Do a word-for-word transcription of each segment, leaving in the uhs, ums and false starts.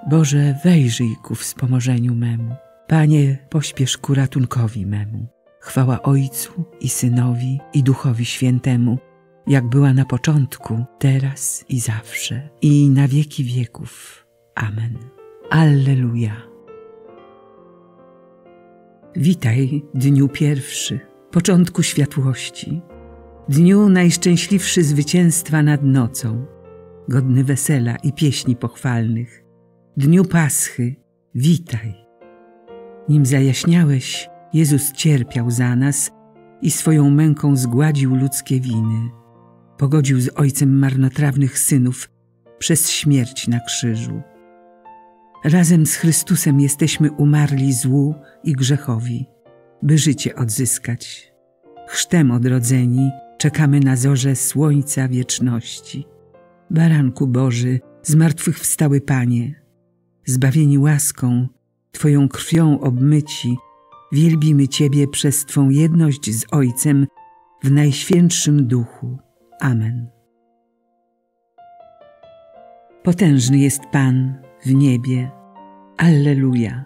Boże, wejrzyj ku wspomożeniu memu. Panie, pośpiesz ku ratunkowi memu. Chwała Ojcu i Synowi i Duchowi Świętemu, jak była na początku, teraz i zawsze, i na wieki wieków. Amen. Alleluja. Witaj, dniu pierwszy, początku światłości, dniu najszczęśliwszy zwycięstwa nad nocą, godny wesela i pieśni pochwalnych, dniu Paschy, witaj. Nim zajaśniałeś, Jezus cierpiał za nas i swoją męką zgładził ludzkie winy. Pogodził z Ojcem marnotrawnych synów przez śmierć na krzyżu. Razem z Chrystusem jesteśmy umarli złu i grzechowi, by życie odzyskać. Chrztem odrodzeni czekamy na zorze słońca wieczności. Baranku Boży, zmartwychwstały Panie, zbawieni łaską, Twoją krwią obmyci, wielbimy Ciebie przez Twą jedność z Ojcem w Najświętszym Duchu. Amen. Potężny jest Pan w niebie. Alleluja.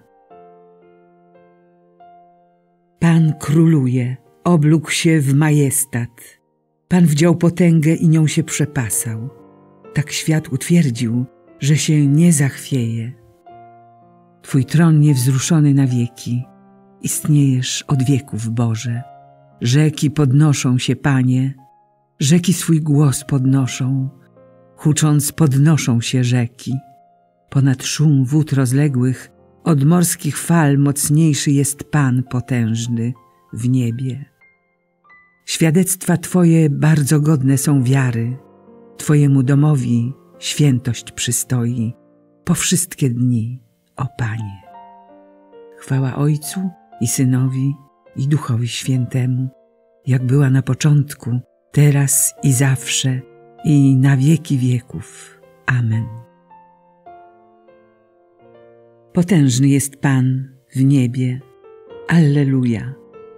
Pan króluje, oblógł się w majestat. Pan wdział potęgę i nią się przepasał. Tak świat utwierdził, że się nie zachwieje. Twój tron niewzruszony na wieki. Istniejesz od wieków, Boże. Rzeki podnoszą się, Panie. Rzeki swój głos podnoszą. Hucząc podnoszą się rzeki. Ponad szum wód rozległych, od morskich fal mocniejszy jest Pan potężny w niebie. Świadectwa Twoje bardzo godne są wiary. Twojemu domowi świętość przystoi po wszystkie dni, o Panie. Chwała Ojcu i Synowi i Duchowi Świętemu, jak była na początku, teraz i zawsze, i na wieki wieków. Amen. Potężny jest Pan w niebie. Alleluja.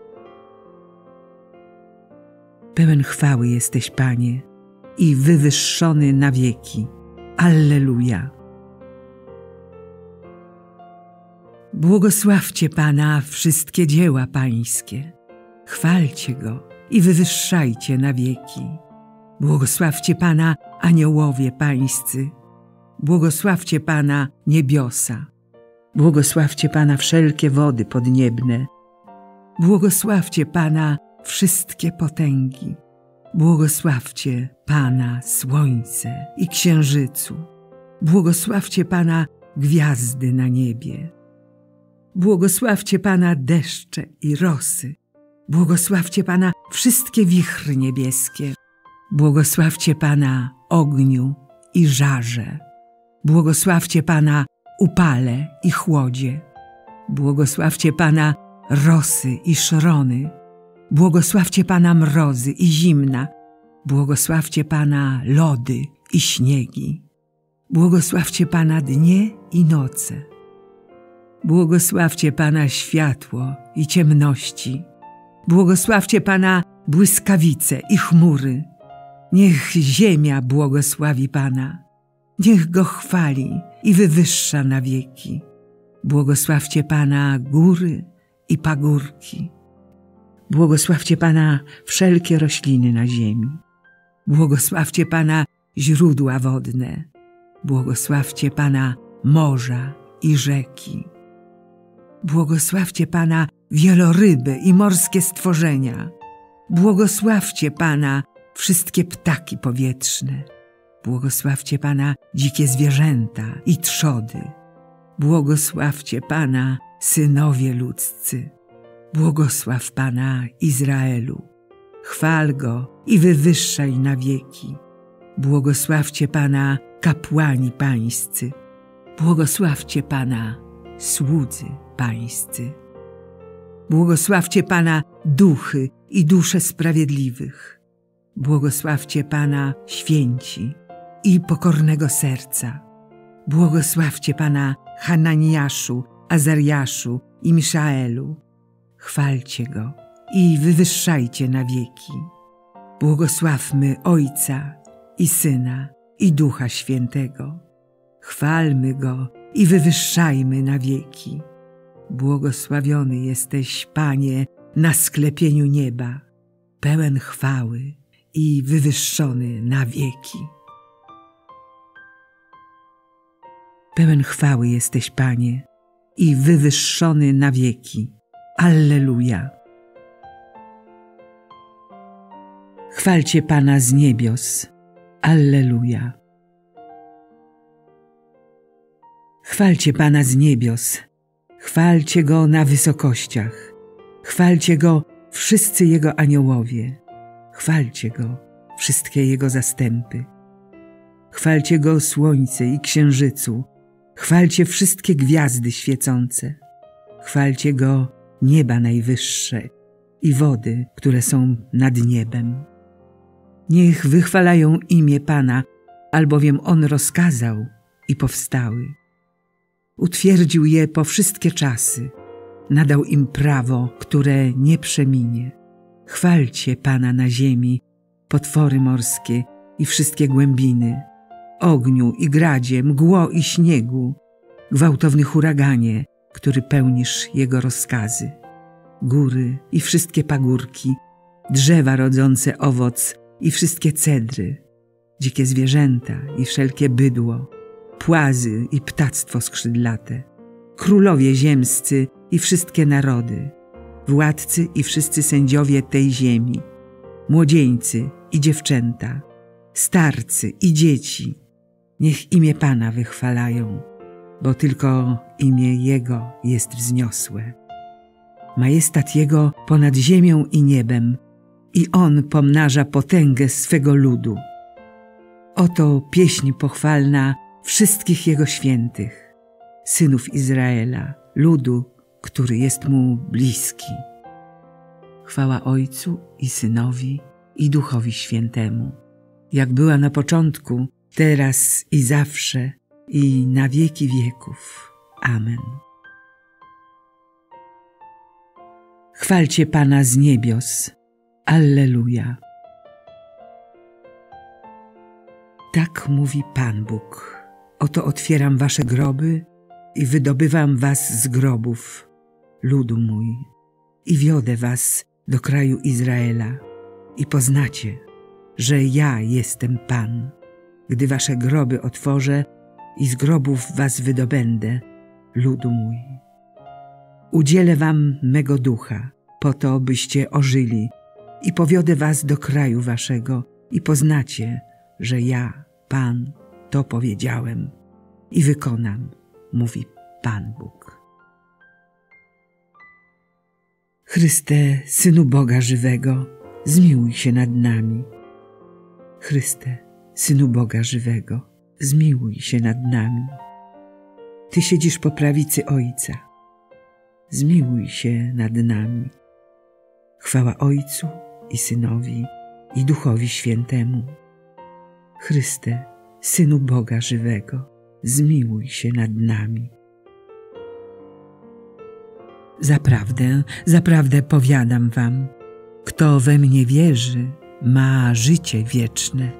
Pełen chwały jesteś, Panie, i wywyższony na wieki. Alleluja. Błogosławcie Pana wszystkie dzieła Pańskie. Chwalcie Go i wywyższajcie na wieki. Błogosławcie Pana aniołowie Pańscy. Błogosławcie Pana niebiosa. Błogosławcie Pana wszelkie wody podniebne. Błogosławcie Pana wszystkie potęgi. Błogosławcie Pana słońce i księżycu. Błogosławcie Pana gwiazdy na niebie. Błogosławcie Pana deszcze i rosy. Błogosławcie Pana wszystkie wichry niebieskie. Błogosławcie Pana ogniu i żarze. Błogosławcie Pana upale i chłodzie. Błogosławcie Pana rosy i szrony. Błogosławcie Pana mrozy i zimna. Błogosławcie Pana lody i śniegi. Błogosławcie Pana dnie i noce. Błogosławcie Pana światło i ciemności. Błogosławcie Pana błyskawice i chmury. Niech ziemia błogosławi Pana. Niech Go chwali i wywyższa na wieki. Błogosławcie Pana góry i pagórki. Błogosławcie Pana wszelkie rośliny na ziemi. Błogosławcie Pana źródła wodne. Błogosławcie Pana morza i rzeki. Błogosławcie Pana wieloryby i morskie stworzenia. Błogosławcie Pana wszystkie ptaki powietrzne. Błogosławcie Pana dzikie zwierzęta i trzody. Błogosławcie Pana synowie ludzcy. Błogosław Pana Izraelu. Chwal Go i wywyższaj na wieki. Błogosławcie Pana kapłani pańscy. Błogosławcie Pana słudzy pańscy. Błogosławcie Pana duchy i dusze sprawiedliwych. Błogosławcie Pana święci i pokornego serca. Błogosławcie Pana Hananiaszu, Azariaszu i Miszaelu. Chwalcie Go i wywyższajcie na wieki. Błogosławmy Ojca i Syna i Ducha Świętego. Chwalmy Go i wywyższajmy na wieki. Błogosławiony jesteś, Panie, na sklepieniu nieba, pełen chwały i wywyższony na wieki. Pełen chwały jesteś, Panie, i wywyższony na wieki. Alleluja. Chwalcie Pana z niebios. Alleluja. Chwalcie Pana z niebios. Chwalcie Go na wysokościach. Chwalcie Go wszyscy Jego aniołowie. Chwalcie Go wszystkie Jego zastępy. Chwalcie Go słońce i księżycu. Chwalcie wszystkie gwiazdy świecące. Chwalcie Go nieba najwyższe i wody, które są nad niebem. Niech wychwalają imię Pana, albowiem On rozkazał i powstały. Utwierdził je po wszystkie czasy. Nadał im prawo, które nie przeminie. Chwalcie Pana na ziemi, potwory morskie i wszystkie głębiny, ogniu i gradzie, mgło i śniegu, gwałtowny huraganie, który pełnisz Jego rozkazy, góry i wszystkie pagórki, drzewa rodzące owoc i wszystkie cedry, dzikie zwierzęta i wszelkie bydło, płazy i ptactwo skrzydlate, królowie ziemscy i wszystkie narody, władcy i wszyscy sędziowie tej ziemi, młodzieńcy i dziewczęta, starcy i dzieci. Niech imię Pana wychwalają, bo tylko imię Jego jest wzniosłe. Majestat Jego ponad ziemią i niebem i On pomnaża potęgę swego ludu. Oto pieśń pochwalna wszystkich Jego świętych, synów Izraela, ludu, który jest Mu bliski. Chwała Ojcu i Synowi i Duchowi Świętemu, jak była na początku, teraz i zawsze, i na wieki wieków. Amen. Chwalcie Pana z niebios. Alleluja. Tak mówi Pan Bóg. Oto otwieram wasze groby i wydobywam was z grobów, ludu mój, i wiodę was do kraju Izraela i poznacie, że ja jestem Pan, gdy wasze groby otworzę i z grobów was wydobędę, ludu mój. Udzielę wam mego ducha, po to, byście ożyli, i powiodę was do kraju waszego i poznacie, że ja, Pan, to powiedziałem i wykonam, mówi Pan Bóg. Chryste, Synu Boga żywego, zmiłuj się nad nami. Chryste, Synu Boga żywego, zmiłuj się nad nami. Ty siedzisz po prawicy Ojca, zmiłuj się nad nami. Chwała Ojcu i Synowi i Duchowi Świętemu. Chryste, Synu Boga żywego, zmiłuj się nad nami. Zaprawdę, zaprawdę powiadam wam, kto we mnie wierzy, ma życie wieczne.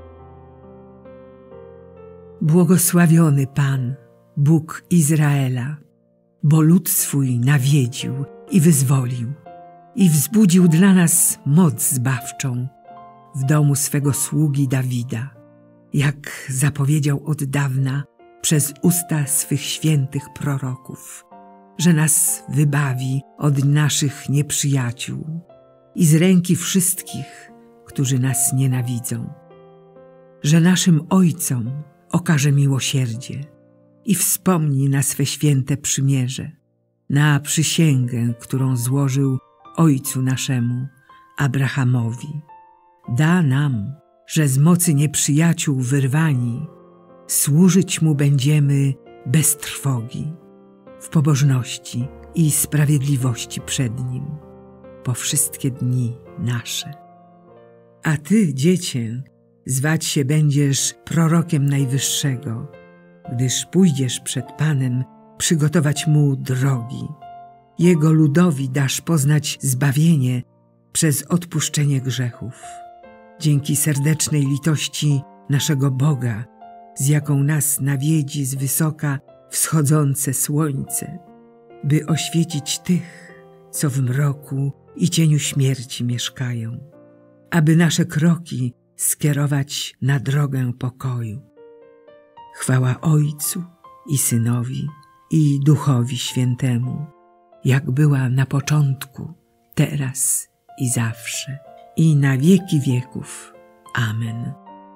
Błogosławiony Pan, Bóg Izraela, bo lud swój nawiedził i wyzwolił i wzbudził dla nas moc zbawczą w domu swego sługi Dawida, jak zapowiedział od dawna przez usta swych świętych proroków, że nas wybawi od naszych nieprzyjaciół i z ręki wszystkich, którzy nas nienawidzą, że naszym ojcom okaże miłosierdzie i wspomni na swe święte przymierze, na przysięgę, którą złożył ojcu naszemu, Abrahamowi. Da nam, że z mocy nieprzyjaciół wyrwani, służyć Mu będziemy bez trwogi, w pobożności i sprawiedliwości przed Nim, po wszystkie dni nasze. A Ty, Dziecię, zwać się będziesz prorokiem Najwyższego, gdyż pójdziesz przed Panem przygotować Mu drogi. Jego ludowi dasz poznać zbawienie przez odpuszczenie grzechów. Dzięki serdecznej litości naszego Boga, z jaką nas nawiedzi z wysoka wschodzące słońce, by oświecić tych, co w mroku i cieniu śmierci mieszkają, aby nasze kroki skierować na drogę pokoju. Chwała Ojcu i Synowi i Duchowi Świętemu, jak była na początku, teraz i zawsze, i na wieki wieków. Amen.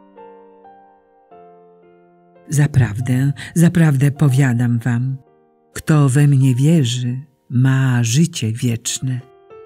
Zaprawdę, zaprawdę powiadam wam, kto we mnie wierzy, ma życie wieczne.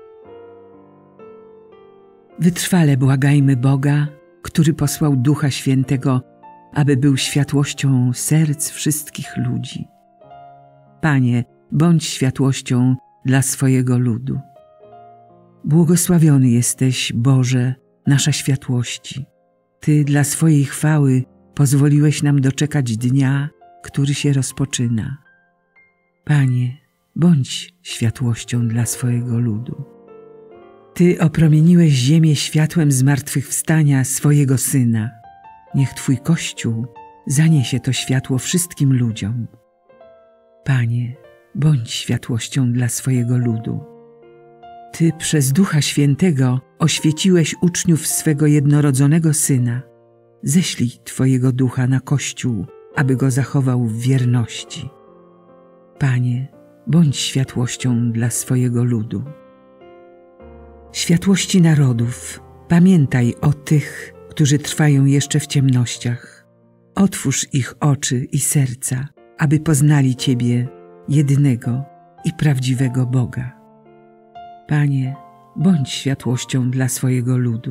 Wytrwale błagajmy Boga, który posłał Ducha Świętego, aby był światłością serc wszystkich ludzi. Panie, bądź światłością dla swojego ludu. Błogosławiony jesteś, Boże, nasza światłości. Ty dla swojej chwały pozwoliłeś nam doczekać dnia, który się rozpoczyna. Panie, bądź światłością dla swojego ludu. Ty opromieniłeś ziemię światłem zmartwychwstania swojego Syna. Niech Twój Kościół zaniesie to światło wszystkim ludziom. Panie, bądź światłością dla swojego ludu. Ty przez Ducha Świętego oświeciłeś uczniów swego jednorodzonego Syna. Ześlij Twojego Ducha na Kościół, aby go zachował w wierności. Panie, bądź światłością dla swojego ludu. Światłości narodów, pamiętaj o tych, którzy trwają jeszcze w ciemnościach. Otwórz ich oczy i serca, aby poznali Ciebie, jedynego i prawdziwego Boga. Panie, bądź światłością dla swojego ludu.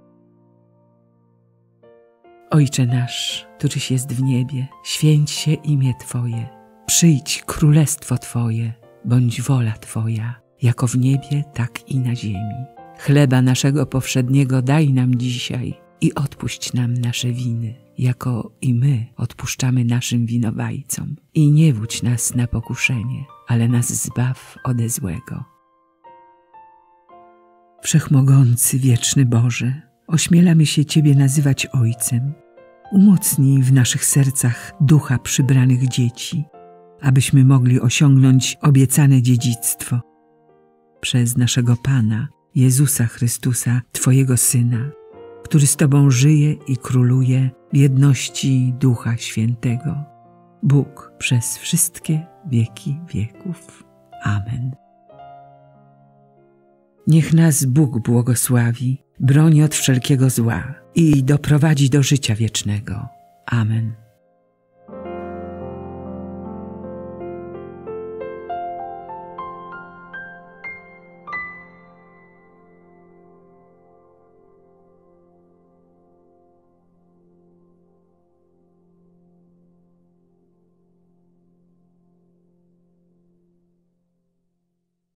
Ojcze nasz, któryś jest w niebie, święć się imię Twoje. Przyjdź królestwo Twoje, bądź wola Twoja, jako w niebie, tak i na ziemi. Chleba naszego powszedniego daj nam dzisiaj i odpuść nam nasze winy, jako i my odpuszczamy naszym winowajcom. I nie wódź nas na pokuszenie, ale nas zbaw ode złego. Wszechmogący, wieczny Boże, ośmielamy się Ciebie nazywać Ojcem. Umocnij w naszych sercach ducha przybranych dzieci, abyśmy mogli osiągnąć obiecane dziedzictwo. Przez naszego Pana, Jezusa Chrystusa, Twojego Syna, który z Tobą żyje i króluje w jedności Ducha Świętego. Bóg przez wszystkie wieki wieków. Amen. Niech nas Bóg błogosławi, broni od wszelkiego zła i doprowadzi do życia wiecznego. Amen.